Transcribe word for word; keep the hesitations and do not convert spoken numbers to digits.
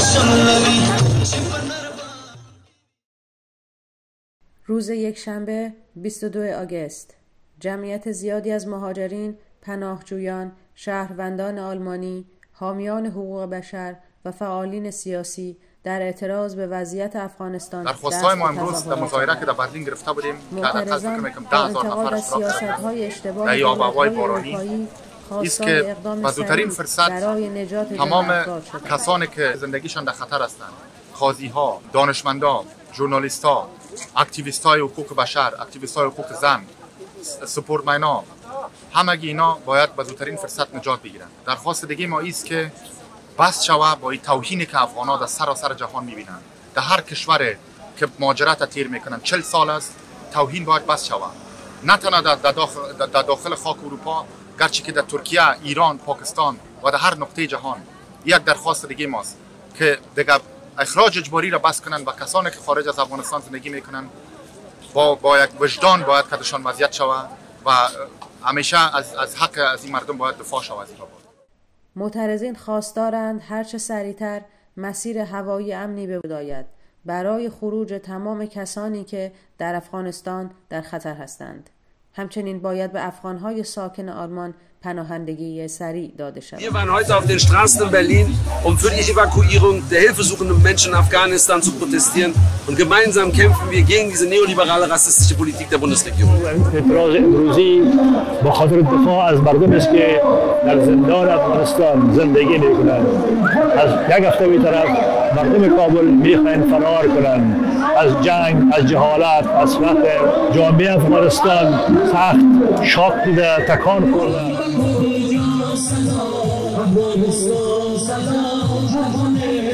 روز یکشنبه بیست و دوم آگوست جمعیت زیادی از مهاجرین، پناهجویان، شهروندان آلمانی، حامیان حقوق بشر و فعالین سیاسی در اعتراض به وضعیت افغانستان درخواست‌های ما امروز در مظاهره که در برلین گرفته بودیم که حداقل فکر می‌کنم ده هزار نفر اشتراک داشتند در یابه‌های بارانی است که با زودترین فرصت تمام کسانی که زندگیشان در خطر هستند، قاضی‌ها، دانشمندان، ژورنالیست‌ها، اکتیویست‌های حقوق بشر، اکتیویست‌های حقوق زن، سپورتمن‌ها، همگی اینا باید به زودترین فرصت نجات بگیرند. درخواست دیگه ما است که بس شود با این توهینی که افغان‌ها در سراسر جهان می‌بینند. در هر کشور که مهاجرت تیر می‌کنند چهل سال است، توهین باید بس شود. نه تنها در داخل در داخل خاک اروپا، گرچه که در ترکیه، ایران، پاکستان و در هر نقطه جهان. یک درخواست دیگه ماست که دیگر اخراج اجباری را بس کنند و کسانی که خارج از افغانستان زندگی میکنند با با یک وجدان باید کدشان وضعیت شود و همیشه از از حق از این مردم باید دفاع شود. معترضین خواستارند هرچه سریعتر مسیر هوایی امنی به وجود آید برای خروج تمام کسانی که در افغانستان در خطر هستند. همچنین باید به افغان‌های ساکن آلمان پناهندگی سریع داده شود. Wir waren heute auf den Straßen in Berlin, um für die Evakuierung der hilfesuchenden Menschen in Afghanistan zu protestieren und gemeinsam kämpfen wir gegen diese neoliberale rassistische Politik der Bundesregierung. اعتراض امروزی با خاطر دفاع از مردمی است که در زندان افغانستان زندگی می‌کنند. از یک هفته به طرف مردم کابل می‌خواهند فرار کنند از جنگ، از جهالت، از فقر. جامعه افغانستان سخت شاک دیده، تکان خورده.